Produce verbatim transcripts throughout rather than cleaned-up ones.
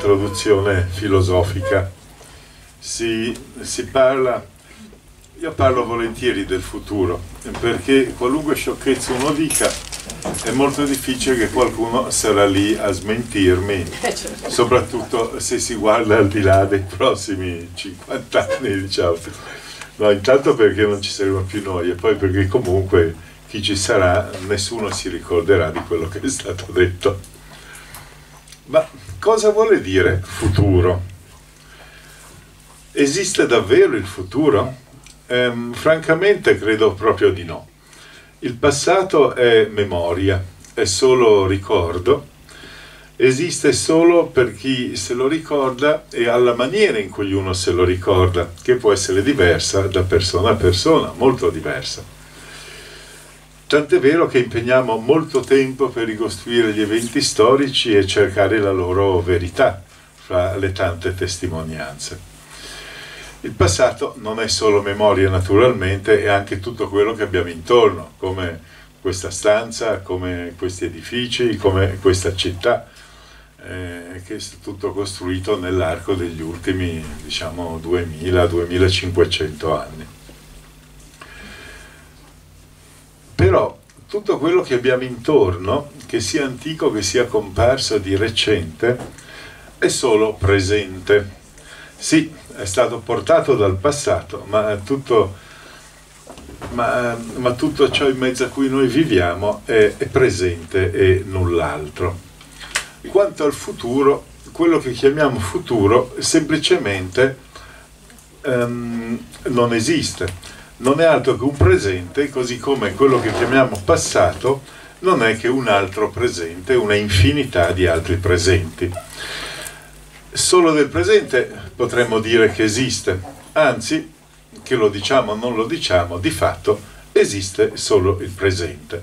introduzione filosofica. Si, si parla, io parlo volentieri del futuro, perché qualunque sciocchezza uno dica è molto difficile che qualcuno sarà lì a smentirmi, soprattutto se si guarda al di là dei prossimi cinquanta anni, diciamo. No, intanto perché non ci saremo più noi, e poi perché comunque chi ci sarà, nessuno si ricorderà di quello che è stato detto. Ma cosa vuole dire futuro? Esiste davvero il futuro? Ehm, francamente credo proprio di no. Il passato è memoria, è solo ricordo, esiste solo per chi se lo ricorda e alla maniera in cui uno se lo ricorda, che può essere diversa da persona a persona, molto diversa. Tant'è vero che impegniamo molto tempo per ricostruire gli eventi storici e cercare la loro verità fra le tante testimonianze. Il passato non è solo memoria naturalmente, è anche tutto quello che abbiamo intorno, come questa stanza, come questi edifici, come questa città, eh, che è tutto costruito nell'arco degli ultimi, diciamo, duemila duemilacinquecento anni. Però tutto quello che abbiamo intorno, che sia antico, che sia comparso di recente, è solo presente. Sì, è stato portato dal passato, ma tutto, ma, ma tutto ciò in mezzo a cui noi viviamo è, è presente e null'altro. Quanto al futuro, quello che chiamiamo futuro semplicemente um, non esiste. Non è altro che un presente, così come quello che chiamiamo passato non è che un altro presente, una infinità di altri presenti. Solo del presente potremmo dire che esiste, anzi, che lo diciamo o non lo diciamo, di fatto esiste solo il presente.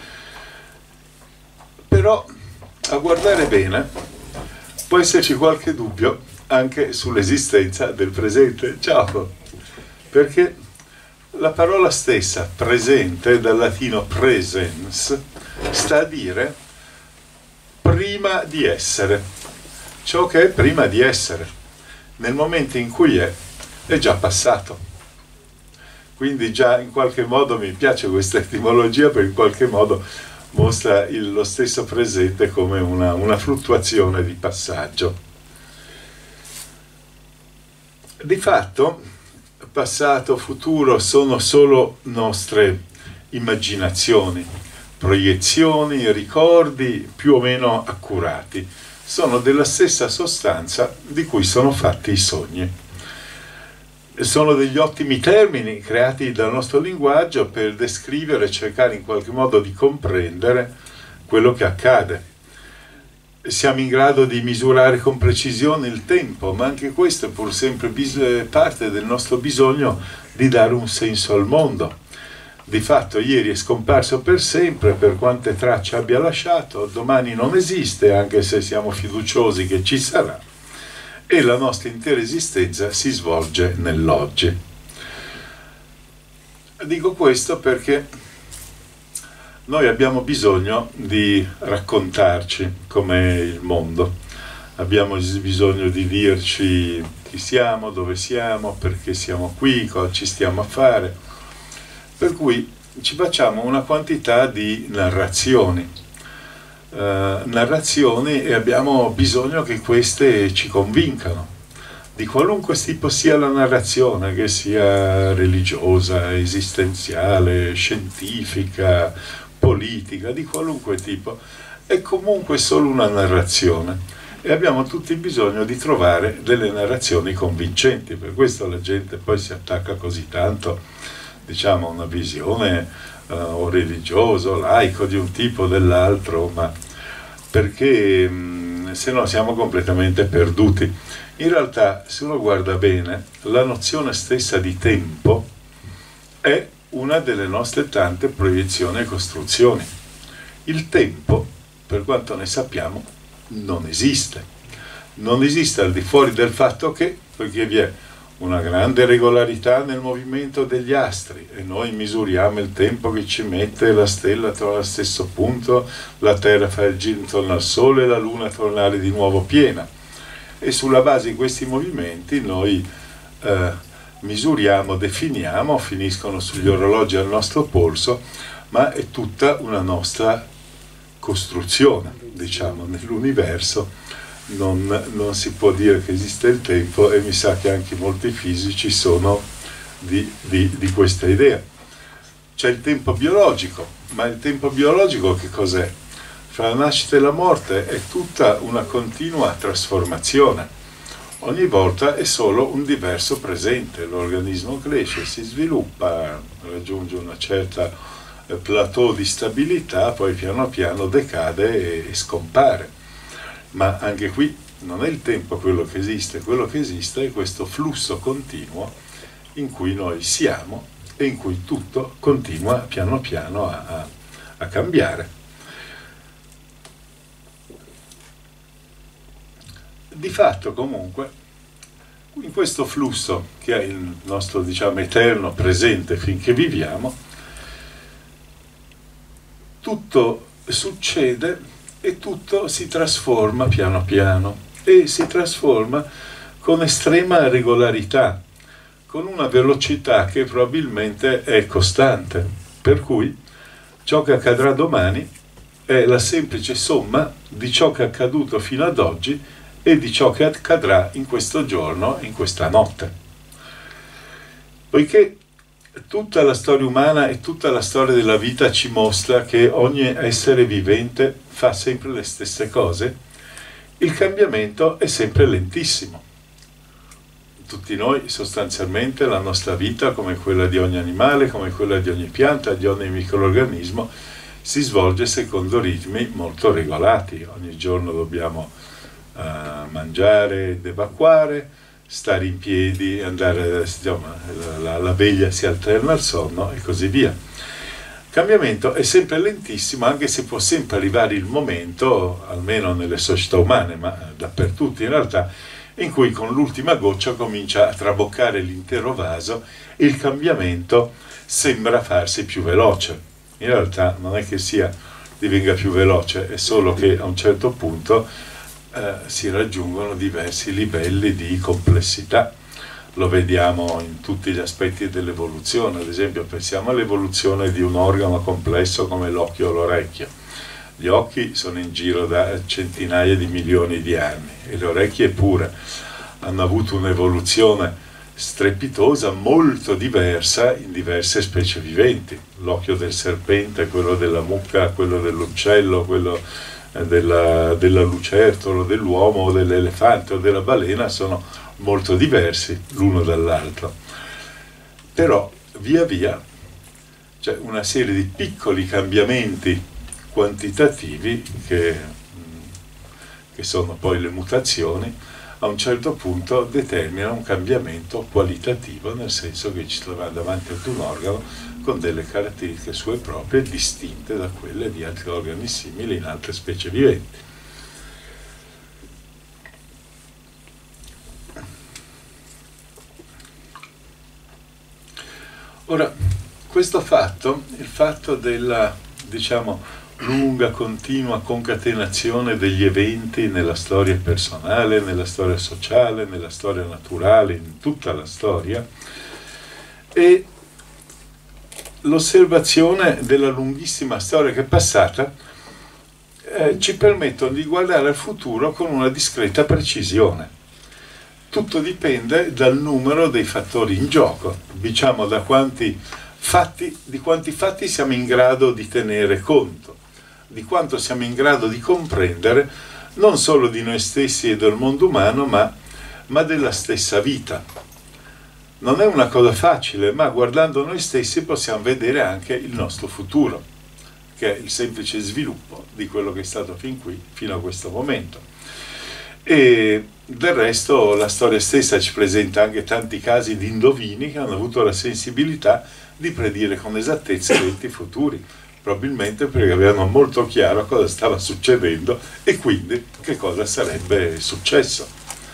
Però, a guardare bene, può esserci qualche dubbio anche sull'esistenza del presente. Ciao! Perché la parola stessa, presente, dal latino presens, sta a dire prima di essere. Ciò che è prima di essere, nel momento in cui è, è già passato. Quindi già in qualche modo mi piace questa etimologia, perché in qualche modo mostra il, lo stesso presente come una, una fluttuazione di passaggio. Di fatto, passato, futuro sono solo nostre immaginazioni, proiezioni, ricordi più o meno accurati. Sono della stessa sostanza di cui sono fatti i sogni. Sono degli ottimi termini creati dal nostro linguaggio per descrivere e cercare in qualche modo di comprendere quello che accade. Siamo in grado di misurare con precisione il tempo, ma anche questo è pur sempre parte del nostro bisogno di dare un senso al mondo. Di fatto ieri è scomparso per sempre, per quante tracce abbia lasciato, domani non esiste, anche se siamo fiduciosi che ci sarà, e la nostra intera esistenza si svolge nell'oggi. Dico questo perché noi abbiamo bisogno di raccontarci com'è il mondo, abbiamo bisogno di dirci chi siamo, dove siamo, perché siamo qui, cosa ci stiamo a fare. Per cui ci facciamo una quantità di narrazioni, eh, narrazioni e abbiamo bisogno che queste ci convincano, di qualunque tipo sia la narrazione, che sia religiosa, esistenziale, scientifica, politica, di qualunque tipo, è comunque solo una narrazione e abbiamo tutti bisogno di trovare delle narrazioni convincenti. Per questo la gente poi si attacca così tanto, diciamo, a una visione uh, o religiosa, o laico di un tipo o dell'altro, ma perché mh, se no siamo completamente perduti. In realtà, se uno guarda bene, la nozione stessa di tempo è una delle nostre tante proiezioni e costruzioni. Il tempo, per quanto ne sappiamo, non esiste. Non esiste al di fuori del fatto che, perché vi è una grande regolarità nel movimento degli astri e noi misuriamo il tempo che ci mette la stella trova allo stesso punto, la Terra fa il giro intorno al Sole e la Luna tornare di nuovo piena. e sulla base di questi movimenti noi eh, misuriamo, definiamo, finiscono sugli orologi al nostro polso, ma è tutta una nostra costruzione, diciamo, nell'universo. Non, non si può dire che esiste il tempo, e mi sa che anche molti fisici sono di, di, di questa idea. C'è il tempo biologico, ma il tempo biologico che cos'è? Fra la nascita e la morte è tutta una continua trasformazione. Ogni volta è solo un diverso presente, l'organismo cresce, si sviluppa, raggiunge una certa plateau di stabilità, poi piano piano decade e, e scompare. Ma anche qui non è il tempo quello che esiste, quello che esiste è questo flusso continuo in cui noi siamo e in cui tutto continua piano piano a, a, a cambiare. Di fatto comunque in questo flusso che è il nostro, diciamo, eterno presente finché viviamo, tutto succede e tutto si trasforma piano piano, e si trasforma con estrema regolarità, con una velocità che probabilmente è costante, per cui ciò che accadrà domani è la semplice somma di ciò che è accaduto fino ad oggi e di ciò che accadrà in questo giorno, in questa notte. Poiché tutta la storia umana e tutta la storia della vita ci mostra che ogni essere vivente fa sempre le stesse cose, il cambiamento è sempre lentissimo. Tutti noi sostanzialmente la nostra vita, come quella di ogni animale, come quella di ogni pianta, di ogni microrganismo, si svolge secondo ritmi molto regolati. Ogni giorno dobbiamo uh, mangiare ed evacuare, stare in piedi, andare, insomma, la, la veglia si alterna al sonno e così via. Il cambiamento è sempre lentissimo, anche se può sempre arrivare il momento, almeno nelle società umane, ma dappertutto in realtà, in cui con l'ultima goccia comincia a traboccare l'intero vaso e il cambiamento sembra farsi più veloce. In realtà non è che sia divenga più veloce, è solo che a un certo punto eh, si raggiungono diversi livelli di complessità. Lo vediamo in tutti gli aspetti dell'evoluzione. Ad esempio pensiamo all'evoluzione di un organo complesso come l'occhio o l'orecchio. Gli occhi sono in giro da centinaia di milioni di anni e le orecchie pure hanno avuto un'evoluzione strepitosa, molto diversa in diverse specie viventi. L'occhio del serpente, quello della mucca, quello dell'uccello, quello della, della lucertola, dell'uomo o dell'elefante o della balena sono molto diversi l'uno dall'altro. Però via via c'è una serie di piccoli cambiamenti quantitativi che, che sono poi le mutazioni, a un certo punto determinano un cambiamento qualitativo, nel senso che ci troviamo davanti ad un organo con delle caratteristiche sue proprie distinte da quelle di altri organi simili in altre specie viventi. Ora, questo fatto, il fatto della, diciamo, lunga, continua concatenazione degli eventi nella storia personale, nella storia sociale, nella storia naturale, in tutta la storia, e l'osservazione della lunghissima storia che è passata eh, ci permettono di guardare al futuro con una discreta precisione. Tutto dipende dal numero dei fattori in gioco, diciamo da quanti fatti, di quanti fatti siamo in grado di tenere conto, di quanto siamo in grado di comprendere non solo di noi stessi e del mondo umano, ma, ma della stessa vita. Non è una cosa facile, ma guardando noi stessi possiamo vedere anche il nostro futuro, che è il semplice sviluppo di quello che è stato fin qui, fino a questo momento. E del resto la storia stessa ci presenta anche tanti casi di indovini che hanno avuto la sensibilità di predire con esattezza eventi futuri, probabilmente perché avevano molto chiaro cosa stava succedendo e quindi che cosa sarebbe successo.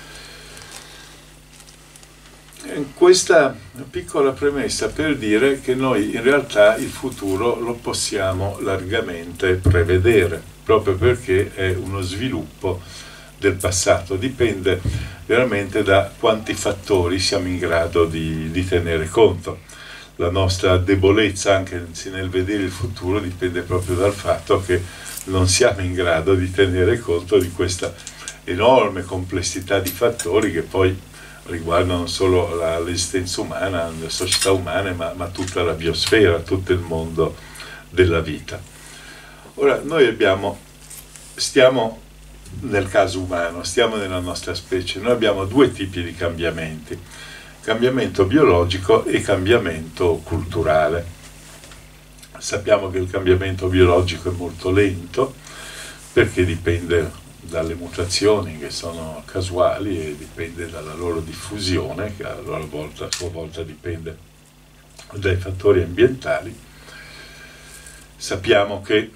Questa piccola premessa per dire che noi in realtà il futuro lo possiamo largamente prevedere, proprio perché è uno sviluppo del passato, dipende veramente da quanti fattori siamo in grado di, di tenere conto. La nostra debolezza anche nel vedere il futuro dipende proprio dal fatto che non siamo in grado di tenere conto di questa enorme complessità di fattori che poi riguardano non solo l'esistenza umana, le società umane, ma, ma tutta la biosfera, tutto il mondo della vita. Ora, noi abbiamo, stiamo nel caso umano, stiamo nella nostra specie, noi abbiamo due tipi di cambiamenti: cambiamento biologico e cambiamento culturale. Sappiamo che il cambiamento biologico è molto lento perché dipende dalle mutazioni che sono casuali e dipende dalla loro diffusione, che a loro volta, a sua volta dipende dai fattori ambientali. Sappiamo che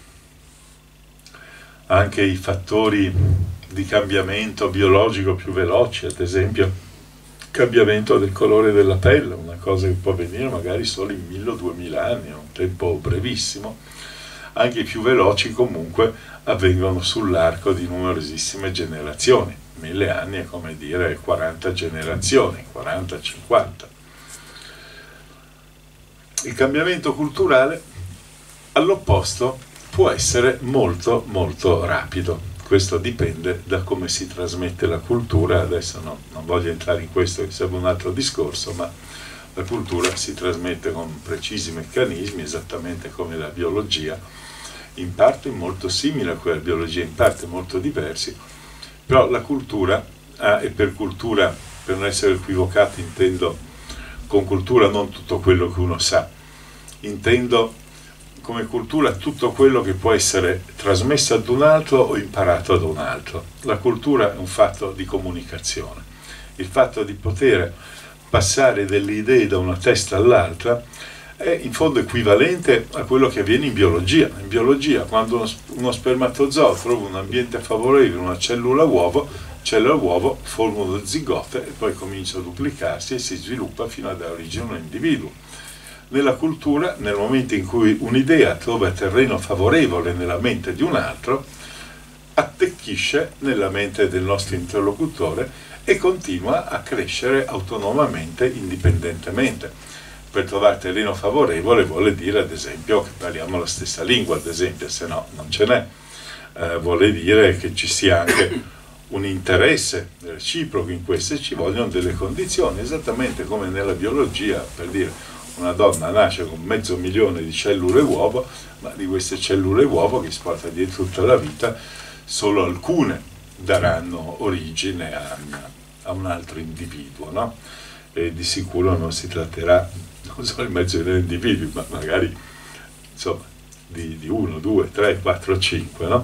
anche i fattori di cambiamento biologico più veloci, ad esempio cambiamento del colore della pelle, una cosa che può avvenire magari solo in mille o duemila anni, è un tempo brevissimo, anche i più veloci comunque avvengono sull'arco di numerosissime generazioni. Mille anni è come dire quaranta generazioni, quaranta cinquanta. Il cambiamento culturale, all'opposto, può essere molto molto rapido. Questo dipende da come si trasmette la cultura. Adesso no, non voglio entrare in questo, che serve un altro discorso, ma la cultura si trasmette con precisi meccanismi, esattamente come la biologia, in parte molto simile a quella della biologia, in parte molto diversi, però la cultura, ah, e per cultura, per non essere equivocati, intendo con cultura non tutto quello che uno sa, intendo come cultura tutto quello che può essere trasmesso ad un altro o imparato ad un altro. La cultura è un fatto di comunicazione, il fatto di poter passare delle idee da una testa all'altra è in fondo equivalente a quello che avviene in biologia. In biologia, quando uno, uno spermatozoo trova un ambiente favorevole, una cellula uovo, cellula uovo forma uno zigote e poi comincia a duplicarsi e si sviluppa fino a dare origine a un individuo. Nella cultura, nel momento in cui un'idea trova terreno favorevole nella mente di un altro, attecchisce nella mente del nostro interlocutore e continua a crescere autonomamente, indipendentemente. Per trovare terreno favorevole vuole dire, ad esempio, che parliamo la stessa lingua, ad esempio, se no non ce n'è. Eh, vuole dire che ci sia anche un interesse reciproco in questo e ci vogliono delle condizioni, esattamente come nella biologia, per dire una donna nasce con mezzo milione di cellule uovo, ma di queste cellule uovo che si porta dietro tutta la vita, solo alcune daranno origine a, a un altro individuo, no? E di sicuro non si tratterà, non solo di mezzo milione di individui, ma magari insomma di, di uno, due, tre, quattro, cinque, no?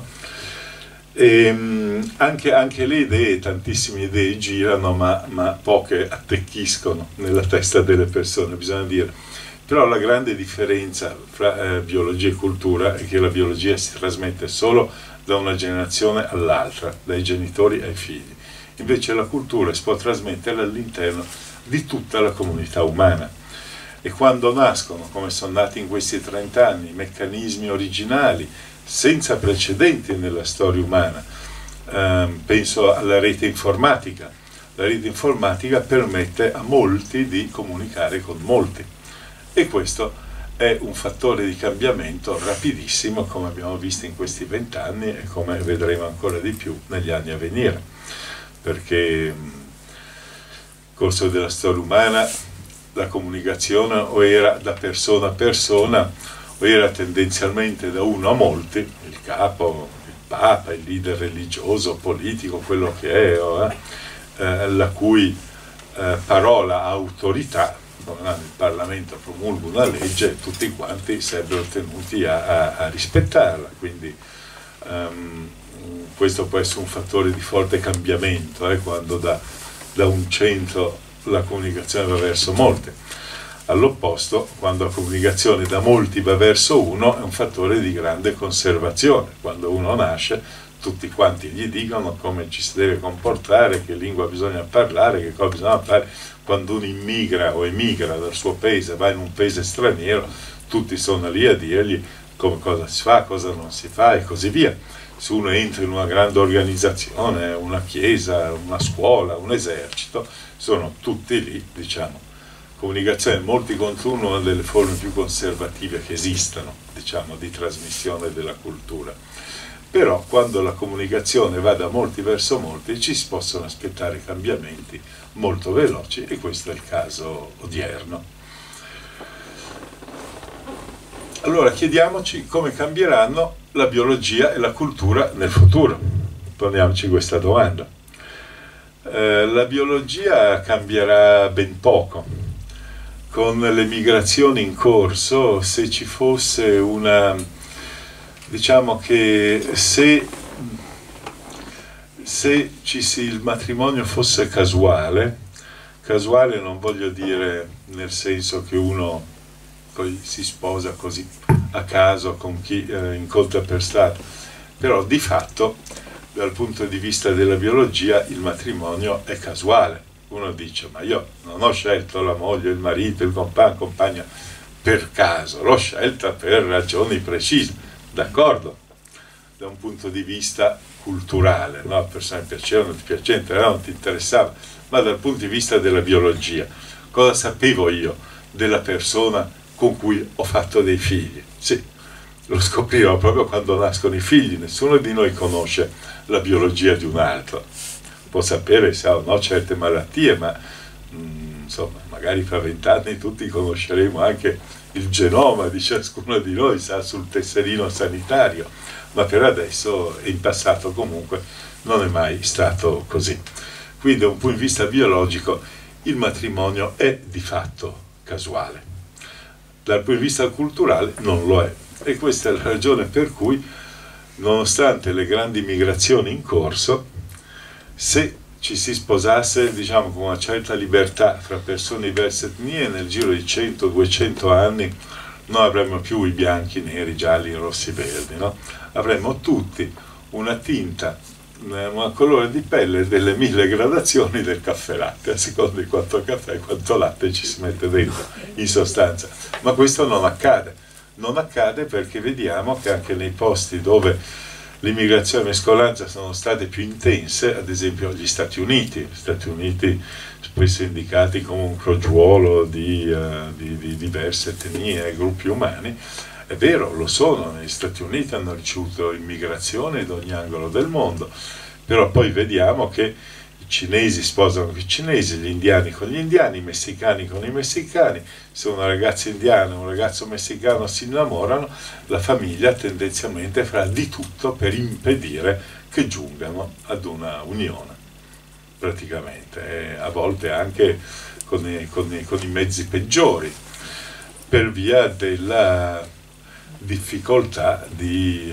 E, anche, anche le idee, tantissime idee girano, ma, ma poche attecchiscono nella testa delle persone, bisogna dire. Però la grande differenza fra eh, biologia e cultura è che la biologia si trasmette solo da una generazione all'altra, dai genitori ai figli. Invece la cultura si può trasmettere all'interno di tutta la comunità umana. E quando nascono, come sono nati in questi trent'anni, meccanismi originali, senza precedenti nella storia umana, eh, penso alla rete informatica. La rete informatica permette a molti di comunicare con molti e questo è un fattore di cambiamento rapidissimo, come abbiamo visto in questi vent'anni e come vedremo ancora di più negli anni a venire, perché nel corso della storia umana la comunicazione o era da persona a persona o era tendenzialmente da uno a molti, il capo, il papa, il leader religioso, politico, quello che è, o, eh, eh, la cui eh, parola ha autorità. Il Parlamento promulga una legge e tutti quanti sarebbero tenuti a, a, a rispettarla, quindi um, questo può essere un fattore di forte cambiamento eh, quando da, da un centro la comunicazione va verso molti. All'opposto, quando la comunicazione da molti va verso uno, è un fattore di grande conservazione. Quando uno nasce, tutti quanti gli dicono come ci si deve comportare, che lingua bisogna parlare, che cosa bisogna fare. Quando uno immigra o emigra dal suo paese, va in un paese straniero, tutti sono lì a dirgli come cosa si fa, cosa non si fa e così via. se uno entra in una grande organizzazione, una chiesa, una scuola, un esercito, sono tutti lì, diciamo. Comunicazione molti contro uno, una delle forme più conservative che esistano, diciamo, di trasmissione della cultura. Però quando la comunicazione va da molti verso molti ci si possono aspettare cambiamenti molto veloci, e questo è il caso odierno. Allora chiediamoci come cambieranno la biologia e la cultura nel futuro. Poniamoci questa domanda. Eh, la biologia cambierà ben poco. Con le migrazioni in corso, se ci fosse una, diciamo che se, se ci si, il matrimonio fosse casuale, casuale non voglio dire nel senso che uno poi si sposa così a caso con chi eh, incontra per strada, però di fatto dal punto di vista della biologia il matrimonio è casuale. Uno dice, ma io non ho scelto la moglie, il marito, il compagno, il compagno per caso, l'ho scelta per ragioni precise, d'accordo, da un punto di vista culturale, no? Persone piacevano, ti piacevano, non ti interessava, ma dal punto di vista della biologia, cosa sapevo io della persona con cui ho fatto dei figli? Sì, lo scoprirò proprio quando nascono i figli, nessuno di noi conosce la biologia di un altro. Può sapere se ha o no certe malattie, ma mh, insomma, magari fra vent'anni tutti conosceremo anche il genoma di ciascuno di noi, sa sul tesserino sanitario, ma per adesso e in passato comunque non è mai stato così. Quindi da un punto di vista biologico il matrimonio è di fatto casuale. Dal punto di vista culturale non lo è, e questa è la ragione per cui, nonostante le grandi migrazioni in corso, se ci si sposasse, diciamo, con una certa libertà fra persone di diverse etnie, nel giro di cento duecento anni non avremmo più i bianchi, i neri, i gialli, i rossi, i verdi, no? Avremmo tutti una tinta, un colore di pelle delle mille gradazioni del caffè latte, a seconda di quanto caffè e quanto latte ci si mette dentro, in sostanza. Ma questo non accade. Non accade perché vediamo che anche nei posti dove l'immigrazione e la mescolanza sono state più intense, ad esempio gli Stati Uniti, gli Stati Uniti spesso indicati come un crogiuolo di, uh, di, di diverse etnie e gruppi umani, è vero, lo sono, negli Stati Uniti hanno ricevuto immigrazione da ogni angolo del mondo, però poi vediamo che i cinesi sposano con i cinesi, gli indiani con gli indiani, i messicani con i messicani. Se una ragazza indiana e un ragazzo messicano si innamorano, la famiglia tendenzialmente farà di tutto per impedire che giungano ad una unione, praticamente, e a volte anche con i, con i, con i mezzi peggiori, per via della difficoltà di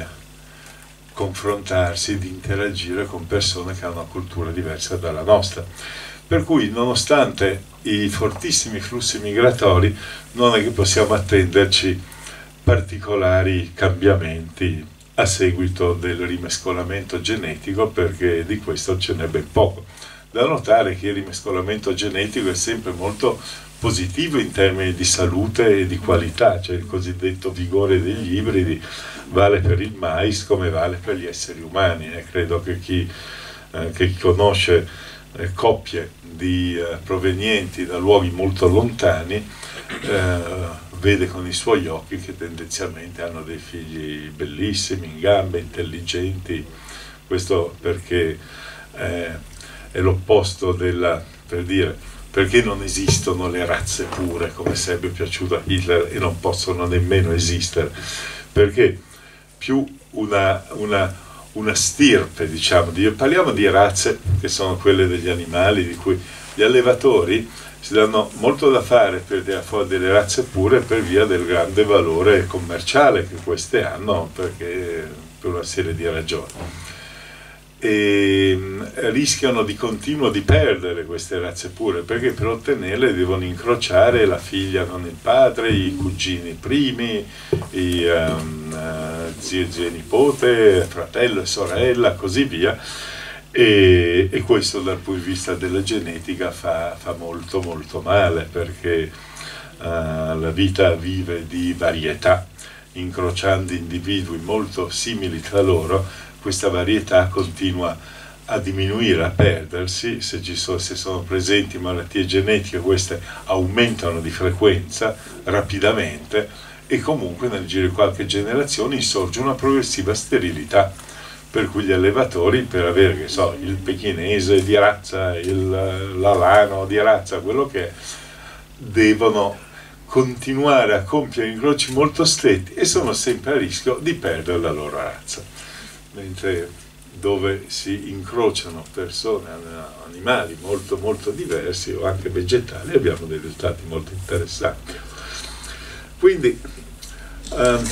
confrontarsi, di interagire con persone che hanno una cultura diversa dalla nostra. Per cui, nonostante i fortissimi flussi migratori, non è che possiamo attenderci particolari cambiamenti a seguito del rimescolamento genetico, perché di questo ce n'è ben poco. Da notare che il rimescolamento genetico è sempre molto positivo in termini di salute e di qualità, cioè il cosiddetto vigore degli ibridi vale per il mais come vale per gli esseri umani, e credo che chi, eh, che chi conosce eh, coppie di, eh, provenienti da luoghi molto lontani eh, vede con i suoi occhi che tendenzialmente hanno dei figli bellissimi, in gambe, intelligenti. Questo perché eh, è l'opposto della, per dire, perché non esistono le razze pure, come sarebbe piaciuto a Hitler, e non possono nemmeno esistere, perché più una, una, una stirpe, diciamo, di, parliamo di razze che sono quelle degli animali, di cui gli allevatori si danno molto da fare per tirare fuori delle razze pure per via del grande valore commerciale che queste hanno, perché, per una serie di ragioni. E rischiano di continuo di perdere queste razze pure, perché per ottenerle devono incrociare la figlia con il padre, i cugini primi, i um, uh, zio, zio e nipote, fratello e sorella, così via, e, e questo dal punto di vista della genetica fa, fa molto molto male, perché uh, la vita vive di varietà, incrociando individui molto simili tra loro, questa varietà continua a diminuire, a perdersi. Se, ci sono, se sono presenti malattie genetiche, queste aumentano di frequenza rapidamente, e comunque nel giro di qualche generazione insorge una progressiva sterilità, per cui gli allevatori, per avere, che so, il pechinese di razza, il, l'alano di razza, quello che è, devono continuare a compiere incroci molto stretti e sono sempre a rischio di perdere la loro razza. Mentre dove si incrociano persone, animali molto molto diversi o anche vegetali, abbiamo dei risultati molto interessanti. Quindi ehm,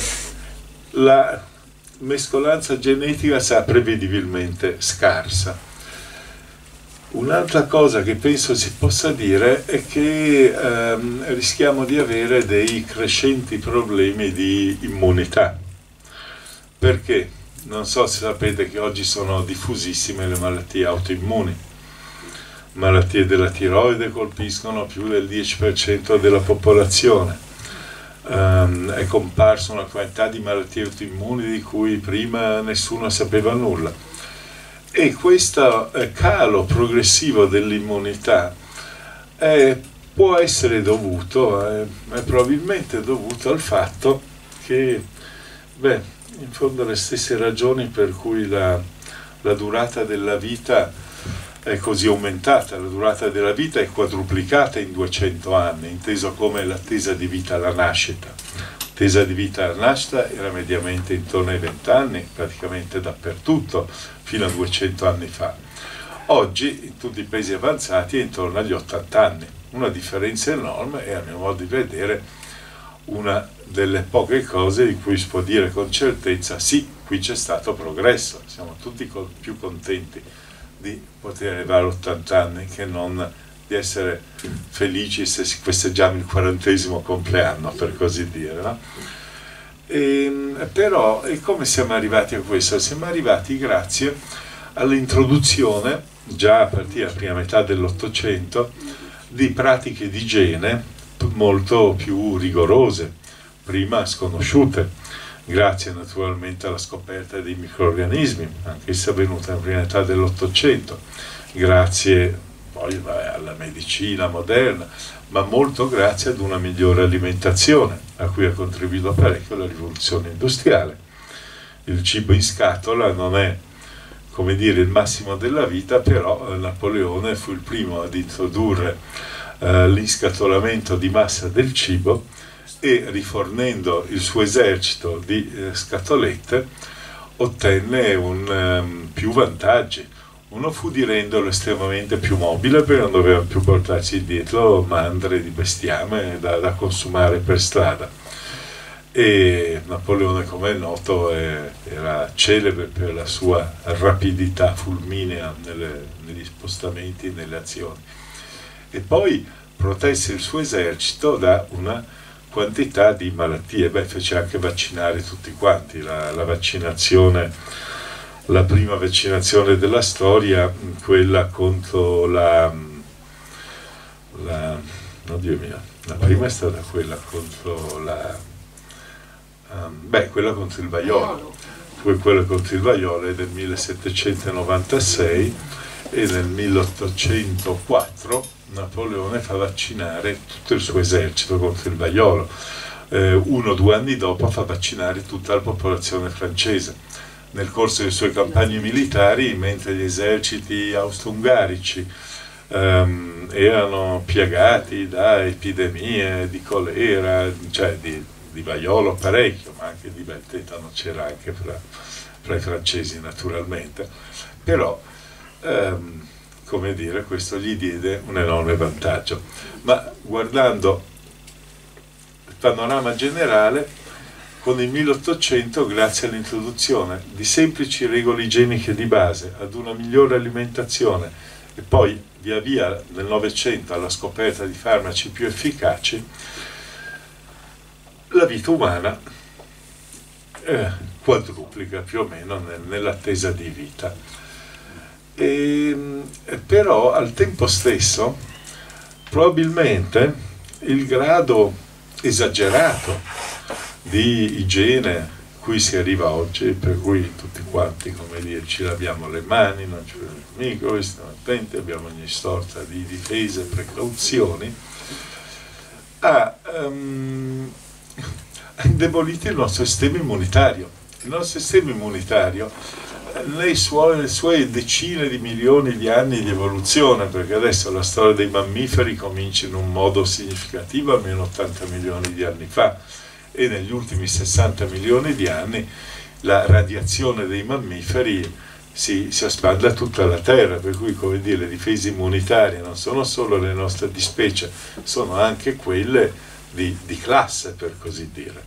la mescolanza genetica sarà prevedibilmente scarsa. Un'altra cosa che penso si possa dire è che ehm, rischiamo di avere dei crescenti problemi di immunità. Perché? Non so se sapete che oggi sono diffusissime le malattie autoimmuni. Malattie della tiroide colpiscono più del dieci per cento della popolazione. Um, è comparsa una quantità di malattie autoimmuni di cui prima nessuno sapeva nulla, e questo eh, calo progressivo dell'immunità eh, può essere dovuto, eh, è probabilmente dovuto al fatto che, beh, in fondo le stesse ragioni per cui la, la durata della vita è così aumentata. La durata della vita è quadruplicata in duecento anni, inteso come l'attesa di vita alla nascita. L'attesa di vita alla nascita era mediamente intorno ai venti anni, praticamente dappertutto, fino a duecento anni fa. Oggi, in tutti i paesi avanzati, è intorno agli ottanta anni. Una differenza enorme, e a mio modo di vedere una delle poche cose di cui si può dire con certezza: sì, qui c'è stato progresso, siamo tutti più contenti di poter arrivare a ottanta anni che non di essere felici se festeggiamo il quarantesimo compleanno, per così dire, no? E, però, e come siamo arrivati a questo? Siamo arrivati grazie all'introduzione, già a partire dalla prima metà dell'Ottocento, di pratiche di igiene molto più rigorose, prima sconosciute, grazie naturalmente alla scoperta dei microrganismi, anch'essa avvenuta nella prima età dell'Ottocento, grazie poi vabbè, alla medicina moderna, ma molto grazie ad una migliore alimentazione, a cui ha contribuito parecchio la rivoluzione industriale. Il cibo in scatola non è, come dire, il massimo della vita, però Napoleone fu il primo ad introdurre eh, l'inscatolamento di massa del cibo, e rifornendo il suo esercito di eh, scatolette ottenne un, um, più vantaggi. Uno fu di renderlo estremamente più mobile, perché non doveva più portarsi dietro mandre di bestiame da, da consumare per strada. E Napoleone, come è noto, è, era celebre per la sua rapidità fulminea nelle, negli spostamenti e nelle azioni. E poi protesse il suo esercito da una quantità di malattie. Beh, fece anche vaccinare tutti quanti. La, la vaccinazione, la prima vaccinazione della storia, quella contro la, la oddio mio, la prima è stata quella contro la um, beh, quella contro il vaiolo. Quella contro il vaiolo è del millesettecentonovantasei, e nel milleottocentoquattro Napoleone fa vaccinare tutto il suo esercito contro il vaiolo. Eh, uno o due anni dopo fa vaccinare tutta la popolazione francese. Nel corso delle sue campagne militari, mentre gli eserciti austro-ungarici ehm, erano piagati da epidemie di colera, cioè di, di vaiolo parecchio, ma anche di bel tetano c'era anche fra, fra i francesi naturalmente, però ehm, come dire, questo gli diede un enorme vantaggio. Ma guardando il panorama generale, con il milleottocento, grazie all'introduzione di semplici regole igieniche di base, ad una migliore alimentazione e poi via via nel Novecento alla scoperta di farmaci più efficaci, la vita umana eh, quadruplica più o meno nel, nell'attesa di vita. E, però al tempo stesso probabilmente il grado esagerato di igiene cui si arriva oggi, per cui tutti quanti, come dire, ci laviamo le mani, non ci vediamo mica, stiamo attenti, abbiamo ogni sorta di difese, precauzioni, ha um, indebolito il nostro sistema immunitario. Il nostro sistema immunitario, nei suoi, le sue decine di milioni di anni di evoluzione, perché adesso la storia dei mammiferi comincia in un modo significativo almeno ottanta milioni di anni fa, e negli ultimi sessanta milioni di anni la radiazione dei mammiferi si, si espande a tutta la Terra, per cui, come dire, le difese immunitarie non sono solo le nostre di specie, sono anche quelle di, di classe, per così dire.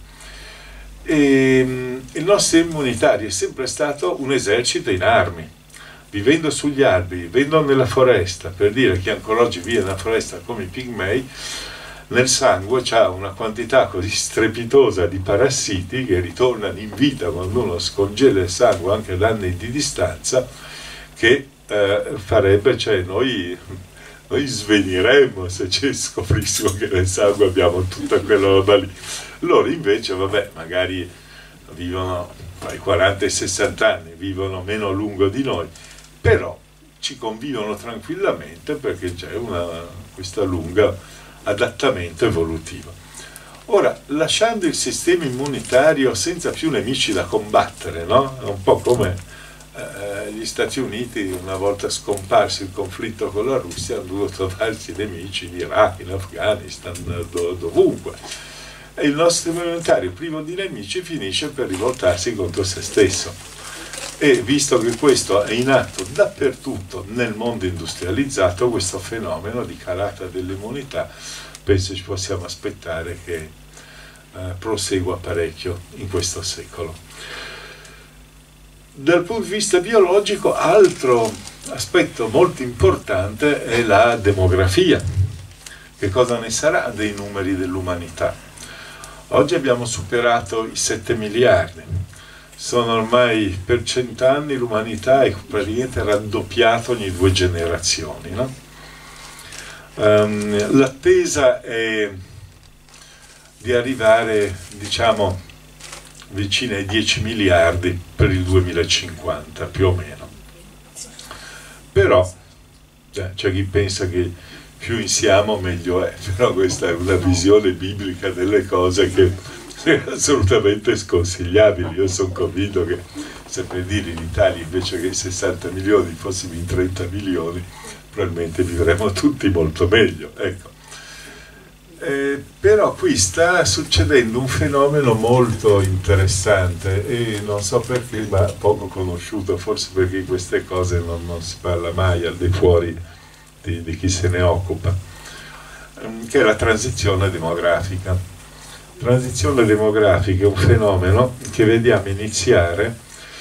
E, um, il nostro immunitario è sempre stato un esercito in armi, vivendo sugli alberi, vivendo nella foresta, per dire che ancora oggi vive nella foresta come i pigmei. Nel sangue c'ha una quantità così strepitosa di parassiti che ritornano in vita quando uno scongela il sangue anche ad anni di distanza, che eh, farebbe, cioè noi, noi sveniremmo se ci scoprissimo che nel sangue abbiamo tutta quella roba lì. Loro invece, vabbè, magari vivono tra i quaranta e i sessanta anni, vivono meno a lungo di noi, però ci convivono tranquillamente perché c'è una, questa lunga adattamento evolutivo. Ora, lasciando il sistema immunitario senza più nemici da combattere, no? È un po' come eh, gli Stati Uniti, una volta scomparso il conflitto con la Russia, hanno dovuto trovarsi nemici in Iraq, in Afghanistan, do, dovunque. E il nostro immunitario, privo di nemici, finisce per rivoltarsi contro se stesso. E visto che questo è in atto dappertutto nel mondo industrializzato, questo fenomeno di calata dell'immunità, penso ci possiamo aspettare che eh, prosegua parecchio in questo secolo. Dal punto di vista biologico, altro aspetto molto importante è la demografia. Che cosa ne sarà dei numeri dell'umanità? Oggi abbiamo superato i sette miliardi. Sono ormai per cent'anni l'umanità è praticamente raddoppiata ogni due generazioni, no? Um, l'attesa è di arrivare, diciamo, vicino ai dieci miliardi per il duemilacinquanta, più o meno. Però eh, c'è chi pensa che più insiamo meglio è, però questa è una visione biblica delle cose che assolutamente sconsigliabili. Io sono convinto che se per dire in Italia invece che sessanta milioni fossimo in trenta milioni, probabilmente vivremmo tutti molto meglio, ecco. Eh, però qui sta succedendo un fenomeno molto interessante e non so perché, ma poco conosciuto, forse perché queste cose non, non si parla mai al di fuori di, di chi se ne occupa, ehm, che è la transizione demografica. Transizione demografica è un fenomeno che vediamo iniziare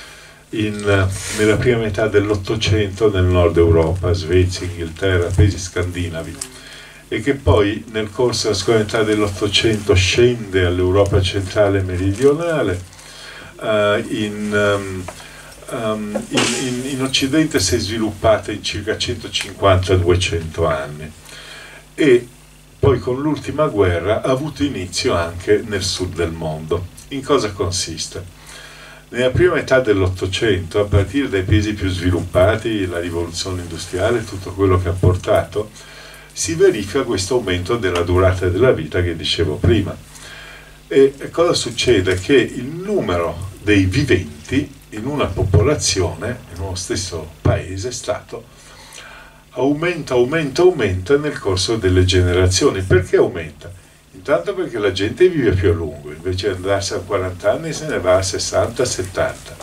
in, nella prima metà dell'Ottocento nel nord Europa, Svezia, Inghilterra, paesi scandinavi, e che poi nel corso della seconda metà dell'Ottocento scende all'Europa centrale e meridionale. Uh, in, um, um, in, in, in Occidente si è sviluppata in circa centocinquanta duecento anni e poi con l'ultima guerra ha avuto inizio anche nel sud del mondo. In cosa consiste? Nella prima metà dell'Ottocento, a partire dai paesi più sviluppati, la rivoluzione industriale, tutto quello che ha portato, si verifica questo aumento della durata della vita che dicevo prima. E cosa succede? Che il numero dei viventi in una popolazione, in uno stesso paese, Stato, aumenta, aumenta, aumenta nel corso delle generazioni. Perché aumenta? Intanto perché la gente vive più a lungo, invece di andarsi a quaranta anni se ne va a sessanta settanta.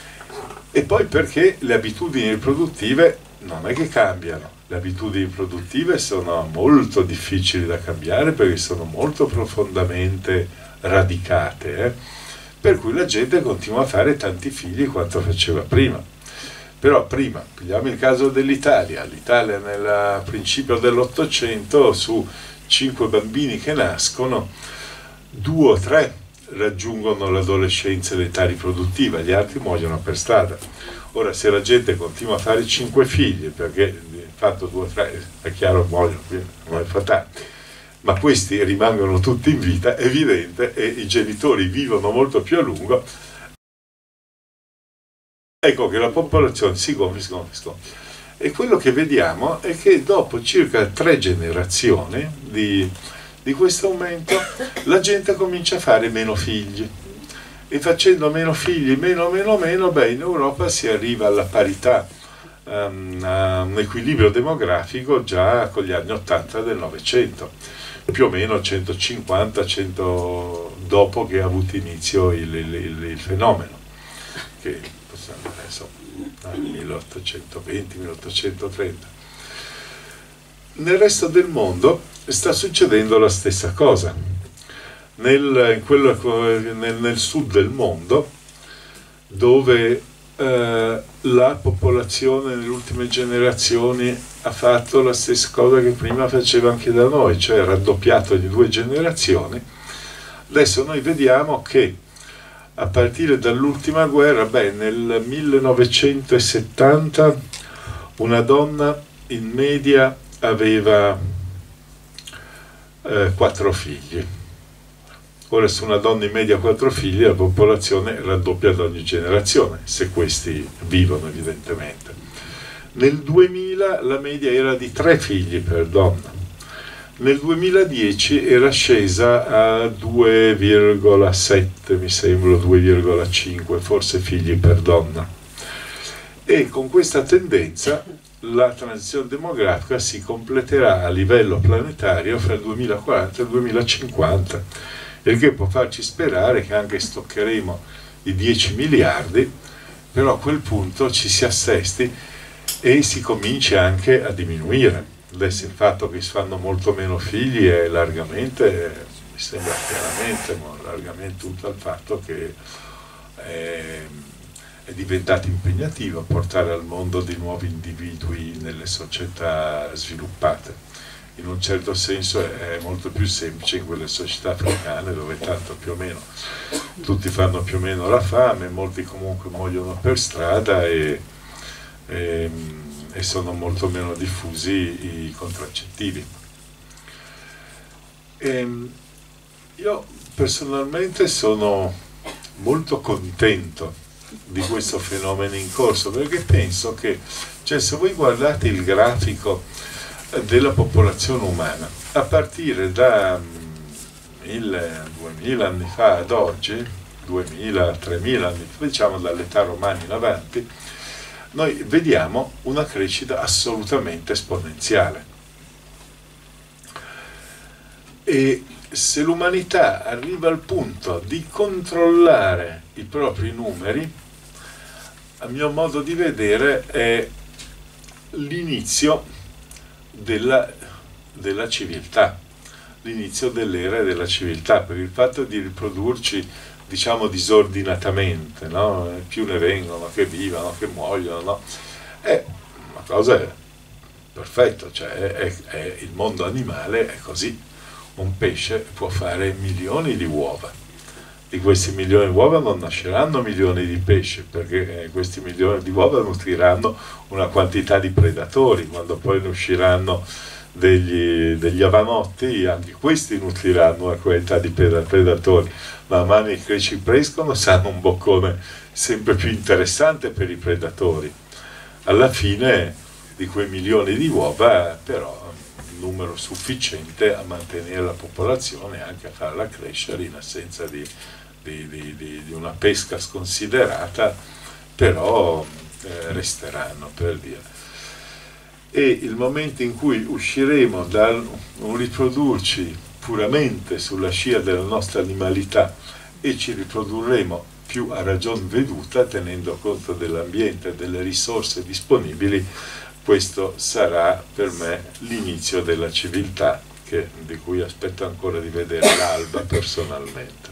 E poi perché le abitudini riproduttive non è che cambiano. Le abitudini produttive sono molto difficili da cambiare perché sono molto profondamente radicate, eh? Per cui la gente continua a fare tanti figli quanto faceva prima. Però prima, prendiamo il caso dell'Italia, l'Italia nel principio dell'Ottocento su cinque bambini che nascono, due o tre raggiungono l'adolescenza e l'età riproduttiva, gli altri muoiono per strada. Ora, se la gente continua a fare cinque figli, perché di fatto due o tre, è chiaro, muoiono, quindi non è fatale, ma questi rimangono tutti in vita, è evidente, e i genitori vivono molto più a lungo, ecco che la popolazione si gonfia, si gonfia, si gonfia. E quello che vediamo è che dopo circa tre generazioni di, di questo aumento la gente comincia a fare meno figli. E facendo meno figli, meno, meno, meno, beh, in Europa si arriva alla parità, um, a un equilibrio demografico già con gli anni ottanta del Novecento, più o meno centocinquanta cento dopo che ha avuto inizio il, il, il, il fenomeno, che possiamo adesso milleottocentoventi milleottocentotrenta. Nel resto del mondo sta succedendo la stessa cosa. Nel, in quello, nel, nel sud del mondo, dove eh, la popolazione nelle ultime generazioni ha fatto la stessa cosa che prima faceva anche da noi, cioè raddoppiato di due generazioni, adesso noi vediamo che a partire dall'ultima guerra, beh, nel millenovecentosettanta una donna in media aveva eh, quattro figli. Ora, se una donna in media ha quattro figli, la popolazione raddoppia ad ogni generazione, se questi vivono evidentemente. Nel duemila la media era di tre figli per donna. Nel duemiladieci era scesa a due virgola sette, mi sembra, due virgola cinque, forse figli per donna. E con questa tendenza la transizione demografica si completerà a livello planetario fra il duemilaquaranta e il duemilacinquanta. Il che può farci sperare che anche se toccheremo i dieci miliardi, però a quel punto ci si assesti e si cominci anche a diminuire. Adesso il fatto che si fanno molto meno figli è largamente, mi sembra chiaramente, ma largamente tutto al fatto che è, è diventato impegnativo portare al mondo di nuovi individui nelle società sviluppate. In un certo senso è molto più semplice in quelle società africane dove tanto più o meno tutti fanno più o meno la fame, molti comunque muoiono per strada e, e, e sono molto meno diffusi i contraccettivi. E io personalmente sono molto contento di questo fenomeno in corso, perché penso che, cioè, se voi guardate il grafico della popolazione umana a partire da mille duemila anni fa ad oggi, duemila tremila anni fa, diciamo dall'età romana in avanti, noi vediamo una crescita assolutamente esponenziale. E se l'umanità arriva al punto di controllare i propri numeri, a mio modo di vedere è l'inizio Della, della civiltà, l'inizio dell'era della civiltà, per il fatto di riprodurci, diciamo, disordinatamente, no? Più ne vengono che vivono, che muoiono, no? È una cosa perfetta, cioè è, è, il mondo animale è così. Un pesce può fare milioni di uova, di questi milioni di uova non nasceranno milioni di pesci, perché questi milioni di uova nutriranno una quantità di predatori. Quando poi ne usciranno degli, degli avanotti, anche questi nutriranno una quantità di predatori. Man mano che ci crescono saranno un boccone sempre più interessante per i predatori. Alla fine di quei milioni di uova, però, un numero sufficiente a mantenere la popolazione e anche a farla crescere in assenza di Di, di, di, di una pesca sconsiderata, però eh, resteranno, per dire. E il momento in cui usciremo da un riprodurci puramente sulla scia della nostra animalità e ci riprodurremo più a ragion veduta, tenendo conto dell'ambiente e delle risorse disponibili, questo sarà per me l'inizio della civiltà, che, di cui aspetto ancora di vedere l'alba personalmente.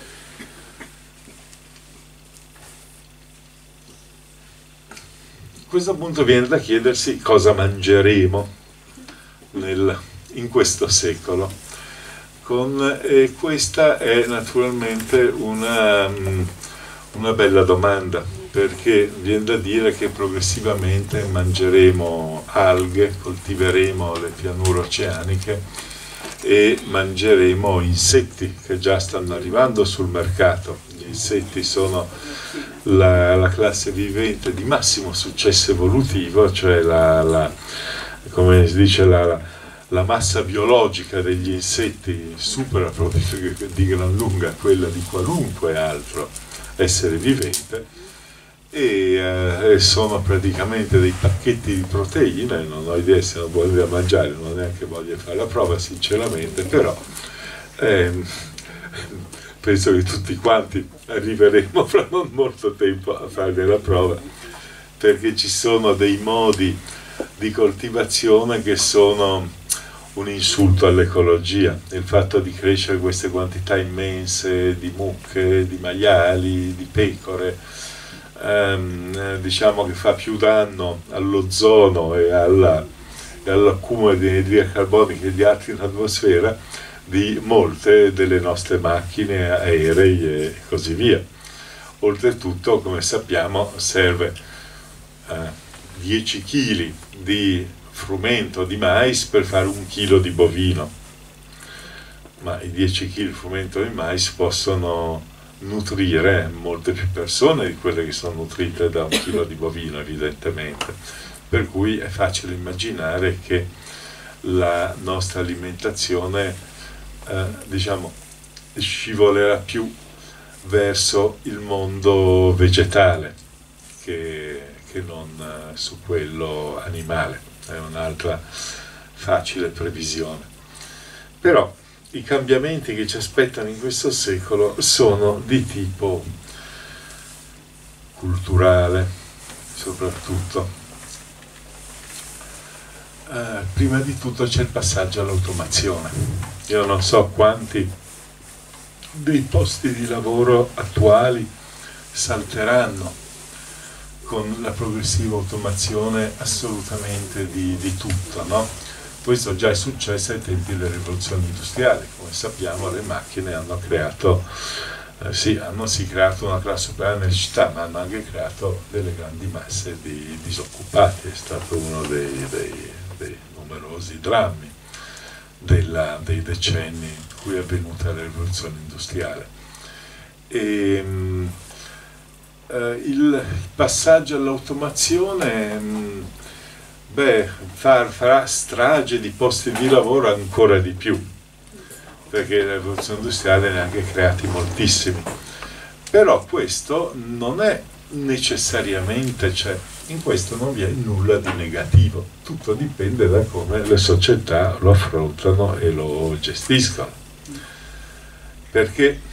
A questo punto viene da chiedersi cosa mangeremo nel, in questo secolo. Con, e questa è naturalmente una, una bella domanda, perché viene da dire che progressivamente mangeremo alghe, coltiveremo le pianure oceaniche e mangeremo insetti che già stanno arrivando sul mercato. Gli gli insetti sono la, la classe vivente di massimo successo evolutivo, cioè la, la, come si dice, la, la massa biologica degli insetti supera proprio di gran lunga quella di qualunque altro essere vivente, e eh, sono praticamente dei pacchetti di proteine. Non ho idea se non vuole mangiare, non neanche voglio fare la prova sinceramente, però ehm, penso che tutti quanti arriveremo fra non molto tempo a fare la prova, perché ci sono dei modi di coltivazione che sono un insulto all'ecologia. Il fatto di crescere queste quantità immense di mucche, di maiali, di pecore, ehm, diciamo che fa più danno all'ozono e all'accumulo di anidride carbonica e di altri in atmosfera di molte delle nostre macchine, aerei e così via. Oltretutto, come sappiamo, serve eh, dieci chili di frumento di mais per fare un chilo di bovino, ma i dieci chili di frumento di mais possono nutrire molte più persone di quelle che sono nutrite da un chilo di bovino, evidentemente, per cui è facile immaginare che la nostra alimentazione eh, diciamo scivolerà più verso il mondo vegetale che, che non eh, su quello animale. È un'altra facile previsione. Però i cambiamenti che ci aspettano in questo secolo sono di tipo culturale, soprattutto. Eh, prima di tutto c'è il passaggio all'automazione. Io non so quanti dei posti di lavoro attuali salteranno con la progressiva automazione assolutamente di, di tutto, no? Questo già è successo ai tempi delle rivoluzioni industriali. Come sappiamo, le macchine hanno creato, eh, sì, hanno sì creato una classe operaia nelle città, ma hanno anche creato delle grandi masse di disoccupati. È stato uno dei, dei, dei numerosi drammi della, dei decenni in cui è avvenuta la rivoluzione industriale. E, mh, Uh, il passaggio all'automazione mh, beh, far, farà strage di posti di lavoro ancora di più, perché la rivoluzione industriale ne ha anche creati moltissimi. Però questo non è necessariamente, cioè in questo non vi è nulla di negativo, tutto dipende da come le società lo affrontano e lo gestiscono, perché